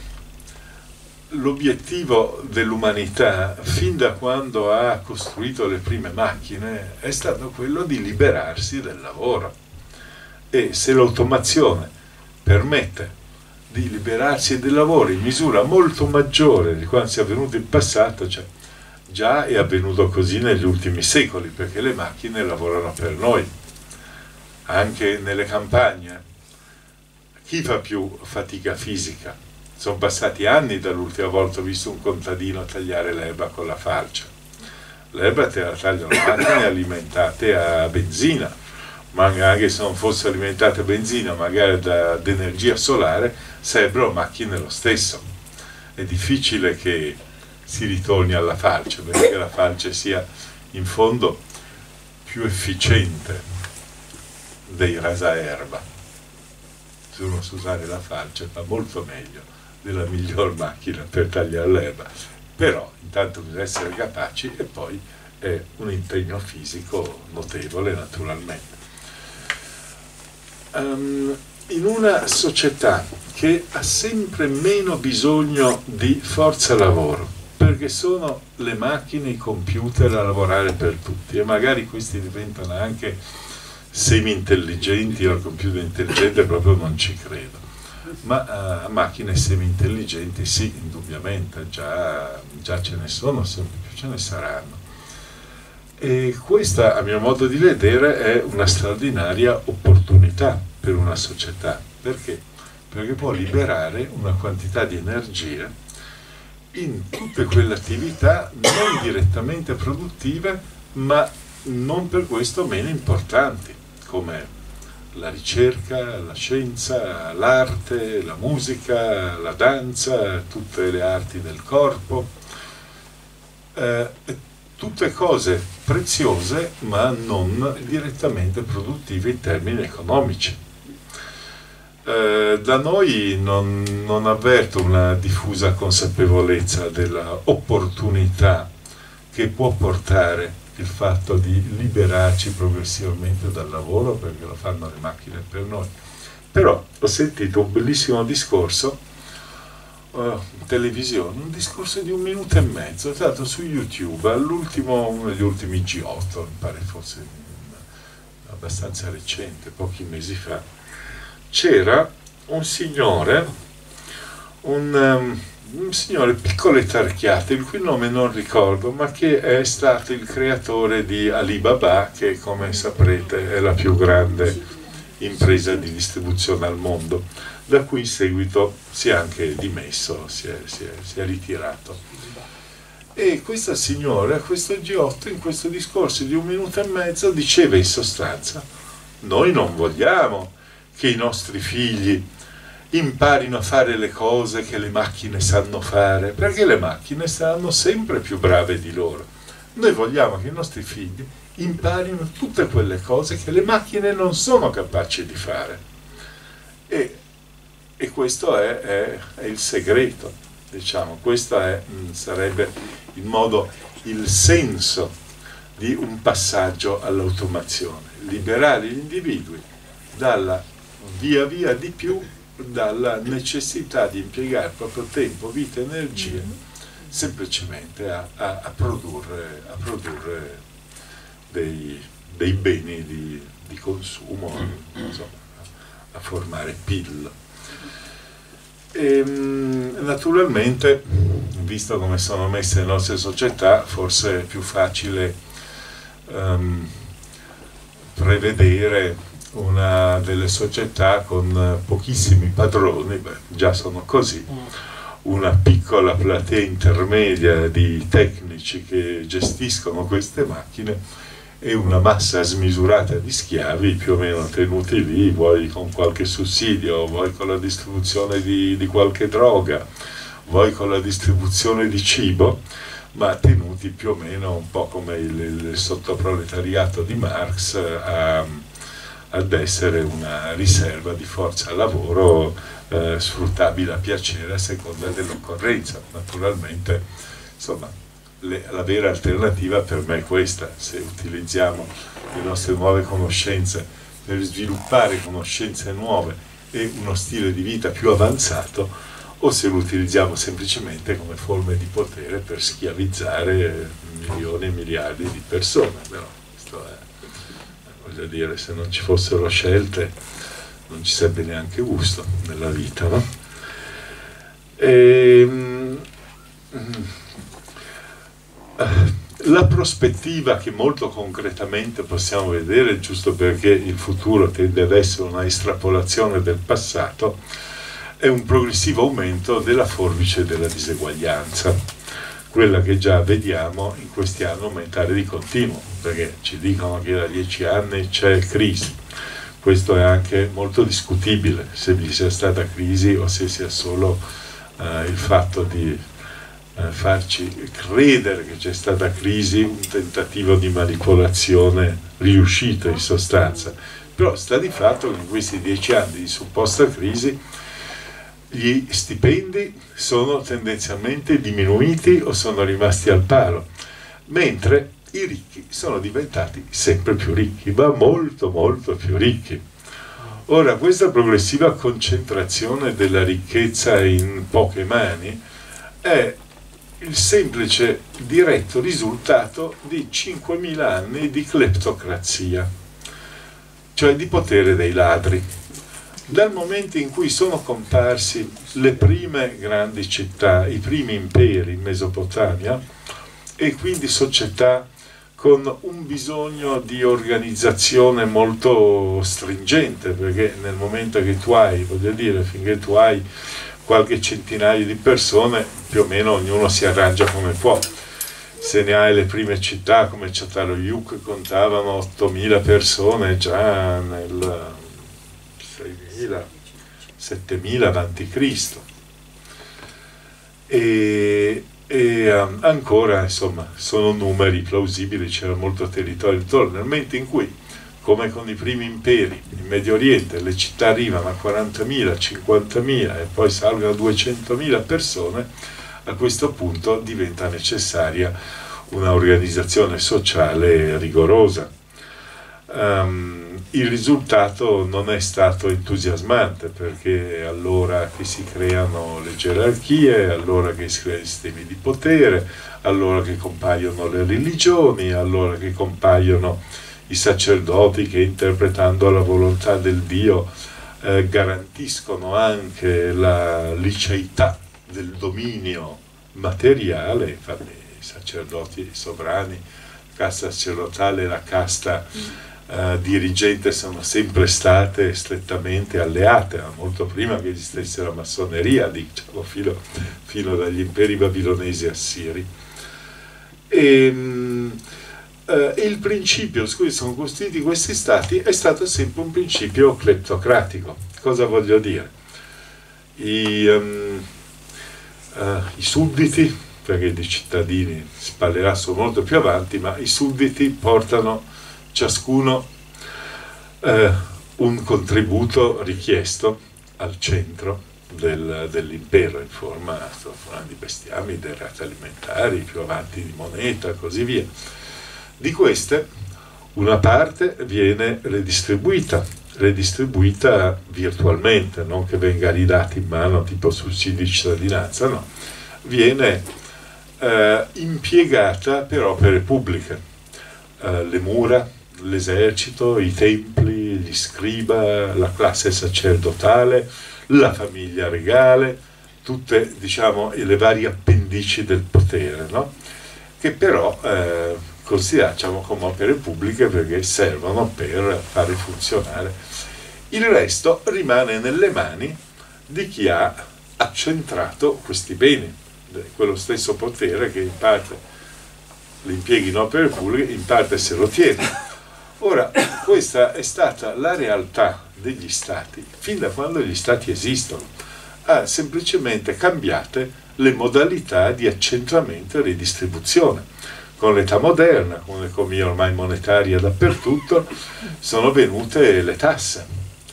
l'obiettivo dell'umanità, fin da quando ha costruito le prime macchine, è stato quello di liberarsi del lavoro. E se l'automazione permette di liberarsi del lavoro in misura molto maggiore di quanto sia avvenuto in passato, cioè già è avvenuto così negli ultimi secoli, perché le macchine lavorano per noi, anche nelle campagne. Chi fa più fatica fisica? Sono passati anni dall'ultima volta ho visto un contadino tagliare l'erba con la falce. L'erba te la tagliano macchine alimentate a benzina, ma anche se non fosse alimentate a benzina, magari da energia solare, sarebbero macchine lo stesso. È difficile che si ritorni alla falce, perché la falce sia in fondo più efficiente dei rasaerba. Se uno sa usare la falce fa molto meglio della miglior macchina per tagliare l'erba, però intanto bisogna essere capaci e poi è un impegno fisico notevole naturalmente. Um, in una società che ha sempre meno bisogno di forza lavoro, perché sono le macchine, i computer a lavorare per tutti, e magari questi diventano anche semi-intelligenti, o il computer intelligente proprio non ci credo, ma uh, macchine semi-intelligenti sì, indubbiamente, già, già ce ne sono, sempre più ce ne saranno. E questa, a mio modo di vedere, è una straordinaria opportunità per una società. Perché? Perché può liberare una quantità di energia in tutte quelle attività non direttamente produttive, ma non per questo meno importanti, come la ricerca, la scienza, l'arte, la musica, la danza, tutte le arti del corpo, eh, tutte cose preziose ma non direttamente produttive in termini economici. Eh, da noi non, non avverto una diffusa consapevolezza della opportunità che può portare il fatto di liberarci progressivamente dal lavoro, perché lo fanno le macchine per noi. Però ho sentito un bellissimo discorso uh, in televisione, un discorso di un minuto e mezzo, stato su YouTube, all'ultimo, uno degli ultimi G otto, mi pare fosse abbastanza recente, pochi mesi fa. C'era un signore, un... Um, un signore piccolo e tarchiato, il cui nome non ricordo, ma che è stato il creatore di Alibaba, che come saprete è la più grande impresa di distribuzione al mondo, da cui in seguito si è anche dimesso, si è, si è, si è ritirato. E questa signora, questo G otto, in questo discorso di un minuto e mezzo, diceva in sostanza: noi non vogliamo che i nostri figli imparino a fare le cose che le macchine sanno fare, perché le macchine saranno sempre più brave di loro. Noi vogliamo che i nostri figli imparino tutte quelle cose che le macchine non sono capaci di fare. E, e questo è, è, è il segreto, diciamo, questo è, mh, sarebbe il modo, il senso di un passaggio all'automazione, liberare gli individui dalla via via di più dalla necessità di impiegare il proprio tempo, vita e energia semplicemente a, a, a produrre, a produrre dei, dei beni di, di consumo, insomma, a, a formare P I L. E, naturalmente, visto come sono messe le nostre società, forse è più facile um, prevedere una delle società con pochissimi padroni, beh, già sono così, una piccola platea intermedia di tecnici che gestiscono queste macchine e una massa smisurata di schiavi più o meno tenuti lì, vuoi con qualche sussidio, vuoi con la distribuzione di, di qualche droga, vuoi con la distribuzione di cibo, ma tenuti più o meno un po' come il, il sottoproletariato di Marx a ad essere una riserva di forza lavoro eh, sfruttabile a piacere a seconda dell'occorrenza. Naturalmente, insomma, le, la vera alternativa per me è questa: se utilizziamo le nostre nuove conoscenze per sviluppare conoscenze nuove e uno stile di vita più avanzato, o se lo utilizziamo semplicemente come forme di potere per schiavizzare milioni e miliardi di persone. Però questo è, voglio dire, se non ci fossero scelte non ci sarebbe neanche gusto nella vita, no? E, mm, la prospettiva che molto concretamente possiamo vedere, giusto perché il futuro tende ad essere una estrapolazione del passato, è un progressivo aumento della forbice della diseguaglianza, quella che già vediamo in questi anni aumentare di continuo, perché ci dicono che da dieci anni c'è crisi. Questo è anche molto discutibile, se vi sia stata crisi o se sia solo eh, il fatto di eh, farci credere che c'è stata crisi, un tentativo di manipolazione riuscito in sostanza. Però sta di fatto che in questi dieci anni di supposta crisi gli stipendi sono tendenzialmente diminuiti o sono rimasti al palo, mentre i ricchi sono diventati sempre più ricchi, ma molto molto più ricchi. Ora, questa progressiva concentrazione della ricchezza in poche mani è il semplice diretto risultato di cinquemila anni di cleptocrazia, cioè di potere dei ladri. Dal momento in cui sono comparsi le prime grandi città, i primi imperi in Mesopotamia, e quindi società con un bisogno di organizzazione molto stringente, perché nel momento che tu hai, voglio dire, finché tu hai qualche centinaio di persone, più o meno ognuno si arrangia come può. Se ne hai le prime città come Çatalhöyük, contavano ottomila persone già nel seimila, settemila avanti Cristo. E, e um, ancora, insomma, sono numeri plausibili, c'era molto territorio intorno, nel momento in cui, come con i primi imperi in Medio Oriente, le città arrivano a quarantamila, cinquantamila e poi salgono a duecentomila persone, a questo punto diventa necessaria una organizzazione sociale rigorosa. Um, il risultato non è stato entusiasmante, perché allora che si creano le gerarchie, allora che si creano i sistemi di potere, allora che compaiono le religioni, allora che compaiono i sacerdoti che, interpretando la volontà del Dio, eh, garantiscono anche la liceità del dominio materiale. Infatti i sacerdoti, i sovrani, la casta sacerdotale e la casta eh, dirigente sono sempre state strettamente alleate, ma molto prima che esistesse la massoneria, diciamo, fino, fino dagli imperi babilonesi e assiri. E, mh, eh, il principio su cui sono costruiti questi stati è stato sempre un principio cleptocratico. Cosa voglio dire? I, um, uh, i sudditi, perché di cittadini si parlerà solo molto più avanti, ma i sudditi portano ciascuno eh, un contributo richiesto al centro del, dell'impero, in forma, in forma di bestiami, di rate alimentari, più avanti di moneta e così via. Di queste una parte viene redistribuita, redistribuita virtualmente, non che venga ridata in mano tipo sussidi di cittadinanza, no, viene eh, impiegata per opere pubbliche, eh, le mura, l'esercito, i templi, gli scriba, la classe sacerdotale, la famiglia regale, tutte, diciamo, le varie appendici del potere, no? Che però eh, consideriamo come opere pubbliche perché servono per fare funzionare. Il resto rimane nelle mani di chi ha accentrato questi beni, quello stesso potere che in parte li impieghi in opere pubbliche, in parte se lo tiene. Ora, questa è stata la realtà degli stati fin da quando gli stati esistono. Ha semplicemente cambiate le modalità di accentramento e ridistribuzione. Con l'età moderna, con l'economia ormai monetaria dappertutto, sono venute le tasse.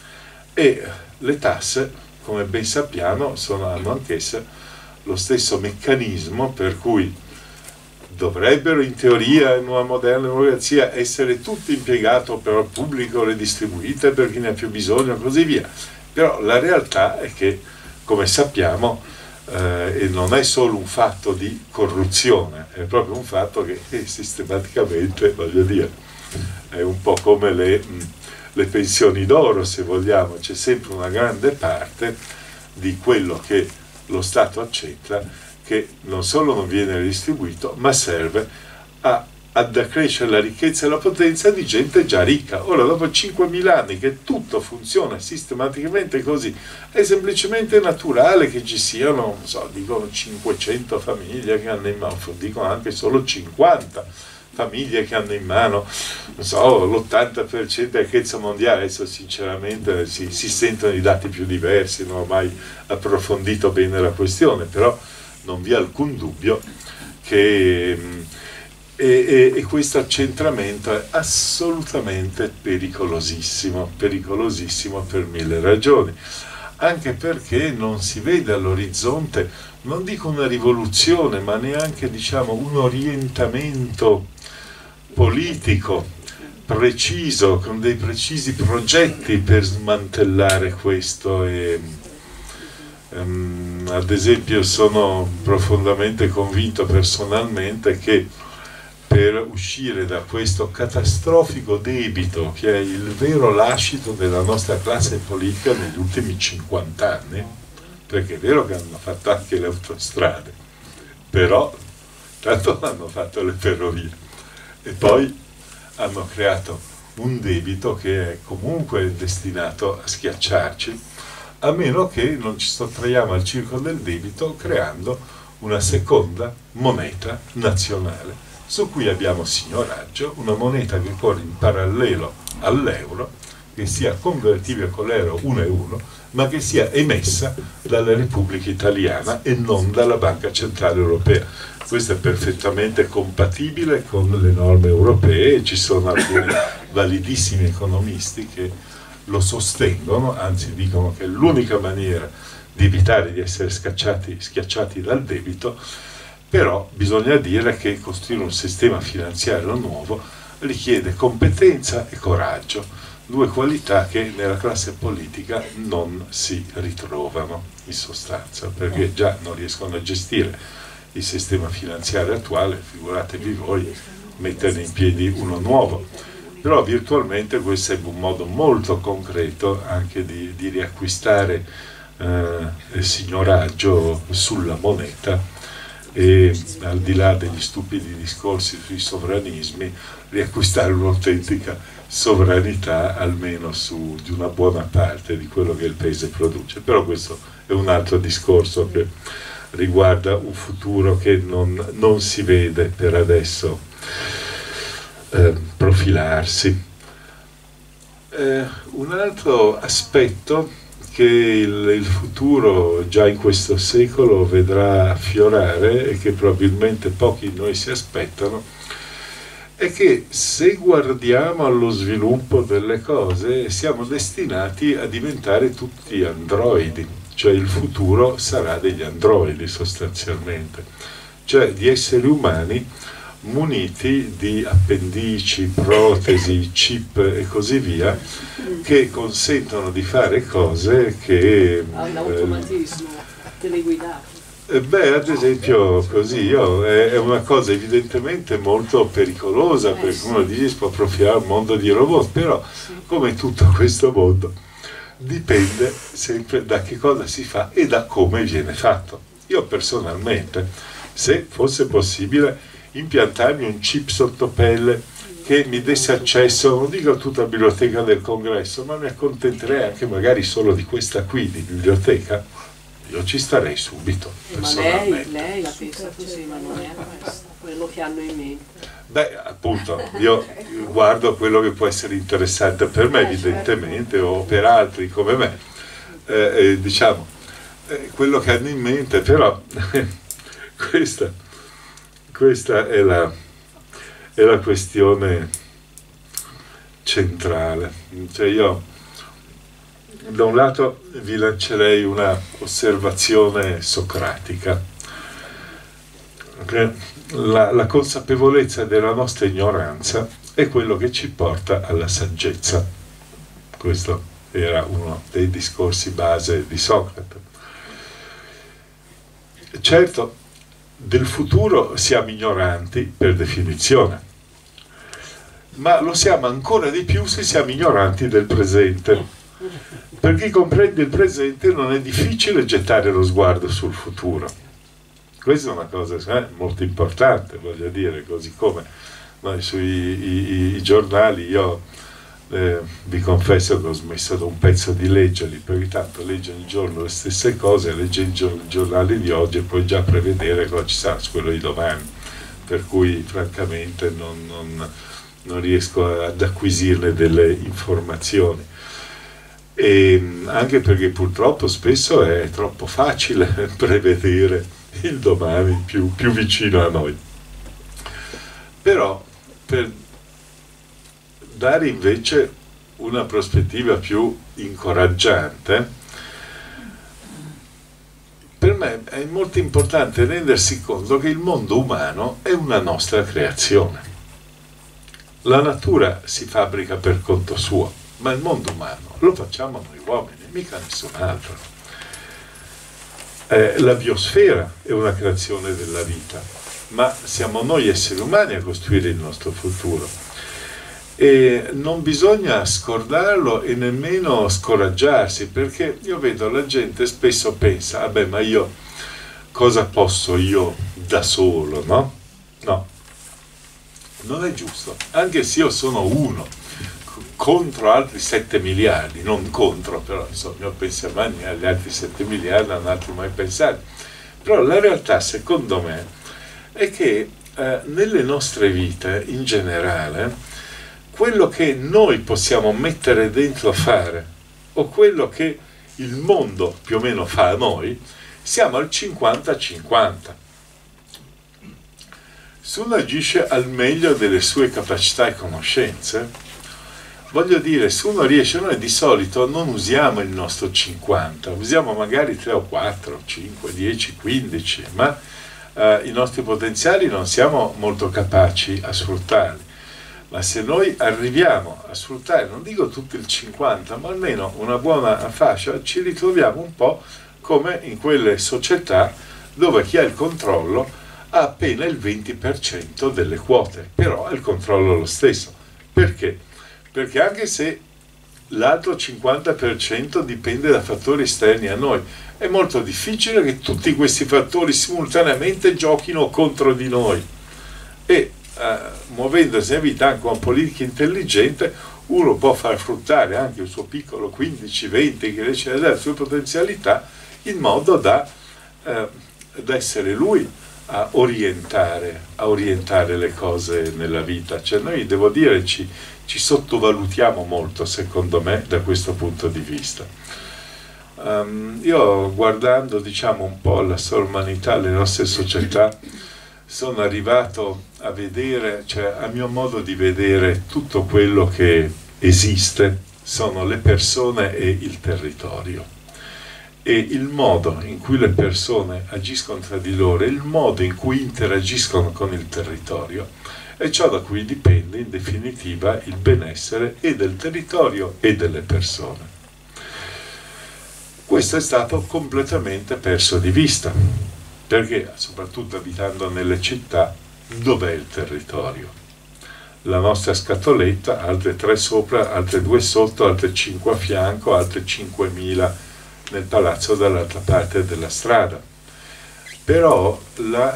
E le tasse, come ben sappiamo, sono, hanno anch'esse lo stesso meccanismo per cui dovrebbero in teoria in una moderna democrazia essere tutte impiegate per pubblico, redistribuite per chi ne ha più bisogno e così via. Però la realtà è che, come sappiamo, eh, e non è solo un fatto di corruzione, è proprio un fatto che eh, sistematicamente, voglio dire, è un po' come le, mh, le pensioni d'oro, se vogliamo, c'è sempre una grande parte di quello che lo Stato accetta che non solo non viene redistribuito, ma serve a, ad accrescere la ricchezza e la potenza di gente già ricca. Ora, dopo cinquemila anni che tutto funziona sistematicamente così, è semplicemente naturale che ci siano, non so, dicono cinquecento famiglie che hanno in mano, dicono anche solo cinquanta famiglie che hanno in mano, non so, l'ottanta per cento della ricchezza mondiale. Adesso sinceramente si, si sentono i dati più diversi, non ho mai approfondito bene la questione, però non vi è alcun dubbio che mh, e, e, e questo accentramento è assolutamente pericolosissimo, pericolosissimo per mille ragioni, anche perché non si vede all'orizzonte, non dico una rivoluzione, ma neanche, diciamo, un orientamento politico preciso, con dei precisi progetti per smantellare questo. E, Um, ad esempio, sono profondamente convinto personalmente che per uscire da questo catastrofico debito, che è il vero lascito della nostra classe politica negli ultimi cinquanta anni, perché è vero che hanno fatto anche le autostrade, però tanto hanno fatto le ferrovie e poi hanno creato un debito che è comunque destinato a schiacciarci, a meno che non ci sottraiamo al circo del debito creando una seconda moneta nazionale, su cui abbiamo signoraggio, una moneta che corre in parallelo all'euro, che sia convertibile con l'euro uno e uno, ma che sia emessa dalla Repubblica Italiana e non dalla Banca Centrale Europea. Questo è perfettamente compatibile con le norme europee e ci sono alcuni validissimi economisti che lo sostengono, anzi dicono che è l'unica maniera di evitare di essere schiacciati, schiacciati dal debito. Però bisogna dire che costruire un sistema finanziario nuovo richiede competenza e coraggio, due qualità che nella classe politica non si ritrovano in sostanza, perché già non riescono a gestire il sistema finanziario attuale, figuratevi voi metterne in piedi uno nuovo. Però virtualmente questo è un modo molto concreto anche di, di riacquistare eh, il signoraggio sulla moneta, e al di là degli stupidi discorsi sui sovranismi, riacquistare un'autentica sovranità almeno su di una buona parte di quello che il paese produce. Però questo è un altro discorso che riguarda un futuro che non, non si vede per adesso eh, profilarsi. Eh, un altro aspetto che il, il futuro già in questo secolo vedrà affiorare e che probabilmente pochi di noi si aspettano è che se guardiamo allo sviluppo delle cose siamo destinati a diventare tutti androidi, cioè il futuro sarà degli androidi sostanzialmente, cioè di esseri umani muniti di appendici, protesi, chip e così via, che consentono di fare cose che... Ha un automatismo teleguidato. Eh, beh, ad esempio, così, io, è, è una cosa evidentemente molto pericolosa, eh, perché sì. uno dice si può profilare il mondo di robot, però sì, come tutto questo mondo dipende sempre da che cosa si fa e da come viene fatto. Io personalmente, se fosse possibile, impiantarmi un chip sottopelle che mi desse accesso, non dico a tutta la biblioteca del congresso, ma mi accontenterei anche magari solo di questa qui di biblioteca, io ci starei subito. Eh, ma lei, lei la pensa così, ma non è questo, quello che hanno in mente. Beh, appunto, io guardo quello che può essere interessante per me, evidentemente, o per altri come me, eh, eh, diciamo, eh, quello che hanno in mente, però questa, questa è la, è la questione centrale. Cioè io, da un lato, vi lancerei una osservazione socratica, che la, la consapevolezza della nostra ignoranza è quello che ci porta alla saggezza. Questo era uno dei discorsi base di Socrate. Certo, del futuro siamo ignoranti per definizione, ma lo siamo ancora di più se siamo ignoranti del presente. Per chi comprende il presente non è difficile gettare lo sguardo sul futuro. Questa è una cosa eh, molto importante, voglio dire, così come noi sui i, i, i giornali, io eh, vi confesso che ho smesso da un pezzo di leggerli, perché tanto leggo ogni giorno le stesse cose, leggo i giornali di oggi e poi già prevedere cosa ci sarà su quello di domani, per cui francamente non, non, non riesco ad acquisirne delle informazioni. E anche perché purtroppo spesso è troppo facile prevedere il domani più, più vicino a noi. Però per dare invece una prospettiva più incoraggiante, per me è molto importante rendersi conto che il mondo umano è una nostra creazione. La natura si fabbrica per conto suo, ma il mondo umano lo facciamo noi uomini, mica nessun altro. Eh, la biosfera è una creazione della vita, ma siamo noi esseri umani a costruire il nostro futuro. E non bisogna scordarlo e nemmeno scoraggiarsi, perché io vedo la gente spesso pensa, vabbè, ma io cosa posso io da solo, no? No, non è giusto, anche se io sono uno contro altri sette miliardi, non contro, però insomma io penso agli altri sette miliardi non altro mai pensare. Però la realtà secondo me è che eh, nelle nostre vite in generale quello che noi possiamo mettere dentro a fare o quello che il mondo più o meno fa a noi, siamo al cinquanta cinquanta. Se uno agisce al meglio delle sue capacità e conoscenze, voglio dire, se uno riesce, noi di solito non usiamo il nostro cinquanta, usiamo magari tre o quattro, cinque, dieci, quindici, ma eh, i nostri potenziali non siamo molto capaci a sfruttarli. Ma se noi arriviamo a sfruttare, non dico tutto il cinquanta, ma almeno una buona fascia, ci ritroviamo un po' come in quelle società dove chi ha il controllo ha appena il venti per cento delle quote, però ha il controllo lo stesso. Perché? Perché anche se l'altro cinquanta per cento dipende da fattori esterni a noi, è molto difficile che tutti questi fattori simultaneamente giochino contro di noi. E Uh, muovendosi in vita anche con politica intelligente, uno può far fruttare anche il suo piccolo quindici venti che riesce a dare le sue potenzialità in modo da, uh, da essere lui a orientare, a orientare le cose nella vita. Cioè noi, devo dire, ci, ci sottovalutiamo molto, secondo me, da questo punto di vista. Um, io, guardando, diciamo, un po' la sua umanità, le nostre società, sono arrivato a vedere, cioè a mio modo di vedere, tutto quello che esiste sono le persone e il territorio. E il modo in cui le persone agiscono tra di loro, il modo in cui interagiscono con il territorio, è ciò da cui dipende in definitiva il benessere e del territorio e delle persone. Questo è stato completamente perso di vista, perché soprattutto abitando nelle città, dov'è il territorio? La nostra scatoletta, altre tre sopra, altre due sotto, altre cinque a fianco, altre cinquemila nel palazzo dall'altra parte della strada. Però la,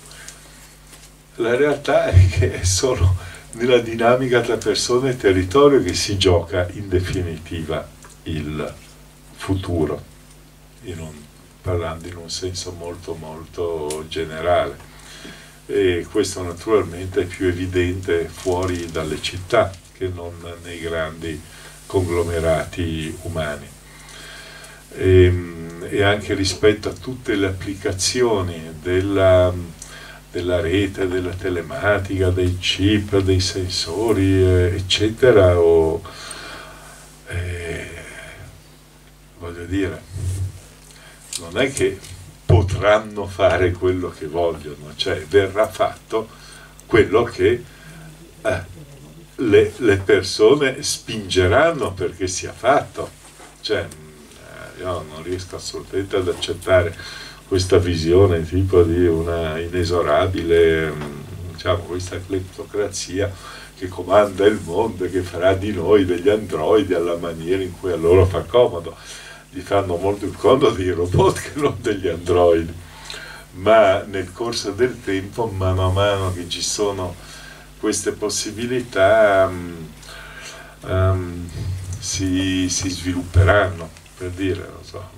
la realtà è che è solo nella dinamica tra persone e territorio che si gioca in definitiva il futuro, in un, parlando in un senso molto molto generale. E questo naturalmente è più evidente fuori dalle città che non nei grandi conglomerati umani. E, e anche rispetto a tutte le applicazioni della, della rete, della telematica, dei chip, dei sensori, eh, eccetera, o, eh, voglio dire, non è che potranno fare quello che vogliono, cioè verrà fatto quello che eh, le, le persone spingeranno perché sia fatto. Cioè, eh, io non riesco assolutamente ad accettare questa visione tipo di una inesorabile, diciamo, questa cleptocrazia che comanda il mondo e che farà di noi degli androidi alla maniera in cui a loro fa comodo. Gli fanno molto il comodo dei robot che non degli androidi, ma nel corso del tempo, mano a mano che ci sono queste possibilità, um, um, si, si svilupperanno, per dire, non so,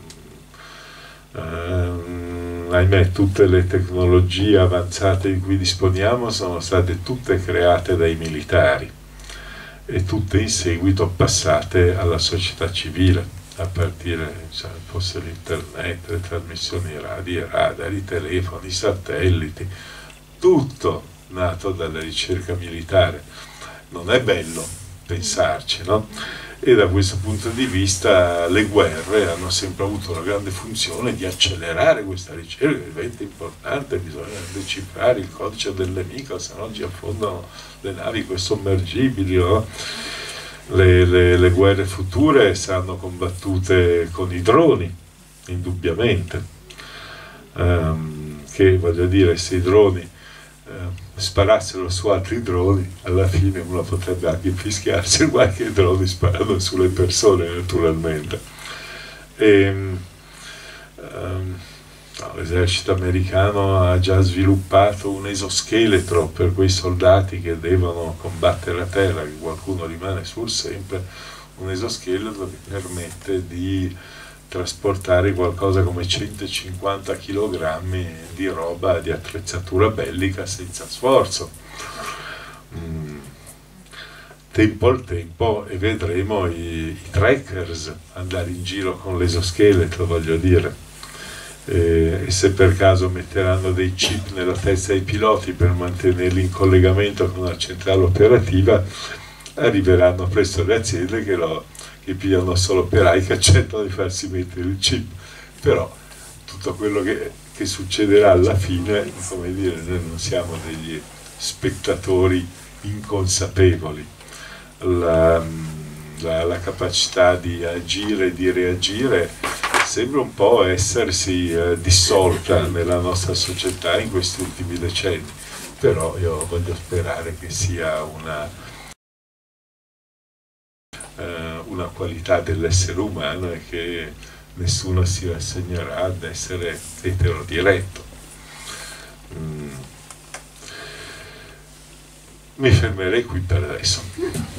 um, ahimè, tutte le tecnologie avanzate di cui disponiamo sono state tutte create dai militari e tutte in seguito passate alla società civile, a partire, cioè, fosse l'internet, le trasmissioni radio, i radar, i telefoni, i satelliti, tutto nato dalla ricerca militare. Non è bello pensarci, no? E da questo punto di vista le guerre hanno sempre avuto la grande funzione di accelerare questa ricerca, che diventa importante, bisogna decifrare il codice del nemico, se no ci affondano le navi quei sommergibili, no? Le, le, le guerre future saranno combattute con i droni, indubbiamente, um, che, voglio dire, se i droni uh, sparassero su altri droni, alla fine uno potrebbe anche fischiarsi qualche droni sparando sulle persone, naturalmente. E, um, no, l'esercito americano ha già sviluppato un esoscheletro per quei soldati che devono combattere a terra, che qualcuno rimane sul sempre, un esoscheletro che permette di trasportare qualcosa come centocinquanta chilogrammi di roba, di attrezzatura bellica senza sforzo. Mm. tempo al tempo, e vedremo i, i trackers andare in giro con l'esoscheletro, voglio dire, e, e se per caso metteranno dei chip nella testa ai piloti per mantenerli in collegamento con una centrale operativa, arriveranno presto le aziende che, lo, che pigliano solo operai che accettano di farsi mettere il chip. Però tutto quello che, che succederà alla fine, come dire, noi non siamo degli spettatori inconsapevoli. La, la, la capacità di agire e di reagire sembra un po' essersi eh, dissolta nella nostra società in questi ultimi decenni, però io voglio sperare che sia una, eh, una qualità dell'essere umano e che nessuno si rassegnerà ad essere eterodiretto. Mm. Mi fermerei qui per adesso.